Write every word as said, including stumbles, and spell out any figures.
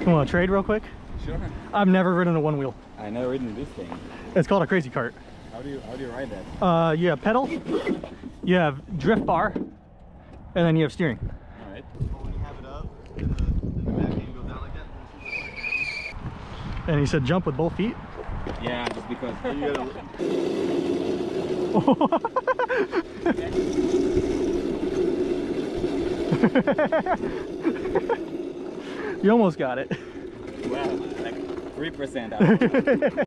Want to trade real quick? Sure. I've never ridden a one wheel. I never ridden this thing. It's called a crazy cart. How do you how do you ride that? Uh, you have pedal, you have drift bar, and then you have steering. All right. When you have it up, and the, and the back end goes out like that, And he said jump with both feet. Yeah, just because. you gotta. You almost got it. Well, like three percent.